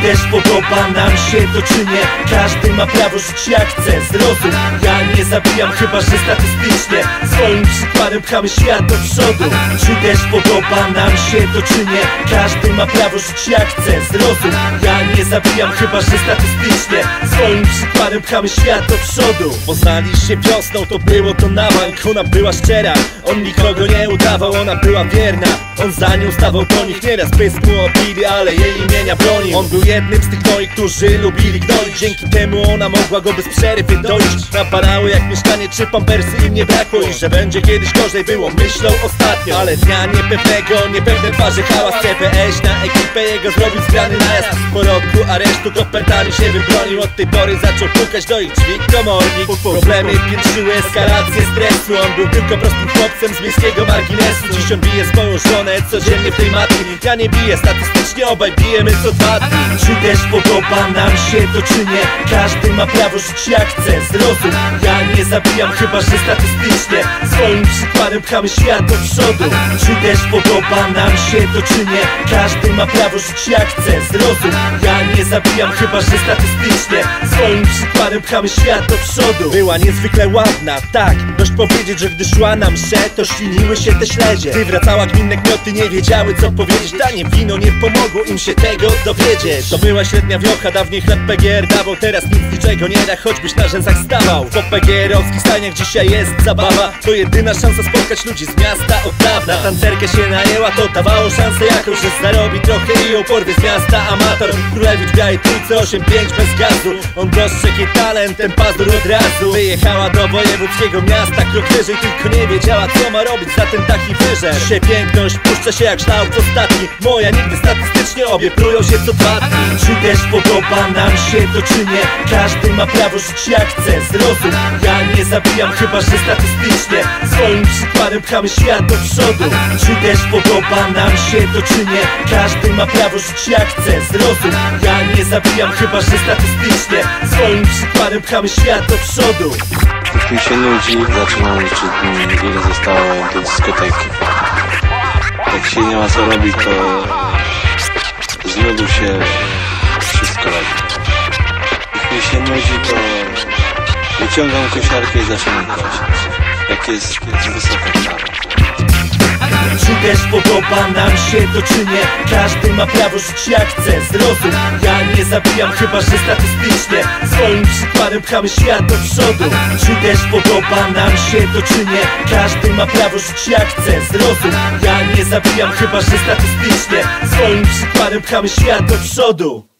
też podoba nam się to czy nie? Każdy ma prawo żyć jak chce, zrozum. Ja nie zabijam, chyba że statystycznie swoim przykładem pchamy świat do przodu. Czy też podoba nam się to czy nie? Każdy ma prawo żyć jak chce, zrozum. Ja nie zabijam, chyba że statystycznie swoim przykładem pchamy świat do przodu. Poznali się wiosną, to było to na bank. Ona była szczera, on nikogo nie udawał. Ona była wierna, on za nią stawał do nich. Nieraz pysk mu obili, ale jej imienia bronił. On był jednym z tych moi, którzy lubili gnoić. Dzięki temu ona mogła go bez przerwy doić. Napadały jak mieszkanie czy pampersy, im nie brakło. I że będzie kiedyś gorzej było myślą ostatnio. Ale dnia niepewnego, niepewne twarze, hałas. CPS na ekipę jego zrobił zgrany najazd. Po roku aresztu kopertami się wybronił. Od tej pory zaczął pukać do ich drzwi komornik. Problemy piętrzyły eskalację stresu. On był tylko prostym chłopcem z miejskiego marginesu. Dziś on bije swoją żonę codziennie w tej matki. Ja nie biję, statystycznie obaj bijemy co 2 dni. Czy też podoba nam się to czy nie? Każdy ma prawo żyć jak chce, zrozum. Ja nie zabijam, chyba że statystycznie swoim przykładem pchamy świat do przodu. Czy też podoba nam się to czy nie? Każdy ma prawo żyć jak chce, zrozum. Ja nie zabijam, chyba że statystycznie swoim przykładem pchamy świat do przodu. Była niezwykle ładna, tak, dość powiedzieć, że gdy szła na mszę, to śliniły się te śledzie. Gdy wracała gminne kmioty, nie wiedziały co powiedzieć. Danie wino nie pomogło im się tego dowiedzieć. To była średnia wiocha, dawniej chleb PGR dawał. Teraz nic niczego nie da, choćbyś na rzęsach stawał. Po PGR-owskich stajniach dzisiaj jest zabawa. To jedyna szansa spotkać ludzi z miasta od dawna. Na tancerkę się najęła, to dawało szansę jakąś, że zarobi trochę i ją porwie z miasta amator. Królewicz w białej trójce 8-5 bez gazu. On dostrzegł jej talent, ten pazur od razu. Wyjechała do wojewódzkiego miasta, krok wyżej, tylko nie wiedziała co ma robić za ten taki wyżer. Dzisiaj piękność puszcza się jak kształt ostatni. Moja nigdy statystycznie, obie prują się co 2 dni. Czy też podoba nam się to czy nie? Każdy ma prawo żyć jak chce, zrozum. Ja nie zabijam, chyba że statystycznie swoim przykładem pchamy świat do przodu. Czy też podoba nam się to czy nie? Każdy ma prawo żyć jak chce, zrozum. Ja nie zabijam, chyba że statystycznie swoim przykładem pchamy świat do przodu. Jak mi się nudzi, zaczynam liczyć dni, ile zostało do dyskoteki. Jak się nie ma co robić, to z lodu się wszystko robi. Jak mi się nudzi, to wyciągam kosiarkę i zaczynam kosić. Jak jest wysoka trawa. Czy też podoba nam się to czy nie? Każdy ma prawo żyć jak chce, zrozum. Ja nie zabijam, chyba że statystycznie swoim przykładem pchamy świat do przodu. Czy też podoba nam się to czy nie? Każdy ma prawo żyć jak chce, zrozum. Ja nie zabijam, chyba że statystycznie swoim przykładem pchamy świat do przodu.